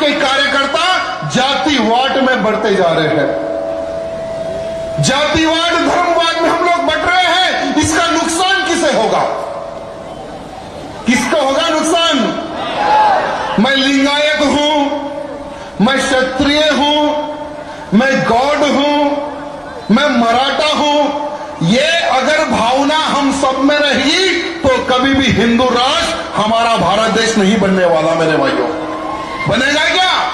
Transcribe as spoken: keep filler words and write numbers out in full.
के कार्यकर्ता जातिवाद में बढ़ते जा रहे हैं। जातिवाद धर्मवाद में हम लोग बट रहे हैं। इसका नुकसान किसे होगा? किसको होगा नुकसान? मैं लिंगायत हूं, मैं क्षत्रिय हूं, मैं गौड़ हूं, मैं मराठा हूं। ये अगर भावना हम सब में रहेगी तो कभी भी हिंदू राष्ट्र हमारा भारत देश नहीं बनने वाला। मेरे भाइयों, बनेगा क्या?